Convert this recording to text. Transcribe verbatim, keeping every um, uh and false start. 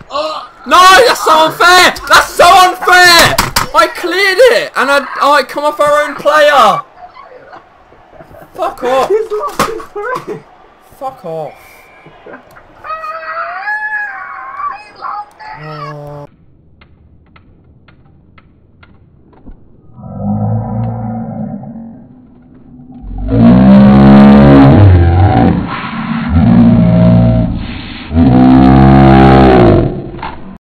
Oh! No, that's so unfair! That's so unfair! I cleared it, and I oh, it come off our own player. Fuck off! He's lost his three. Fuck off!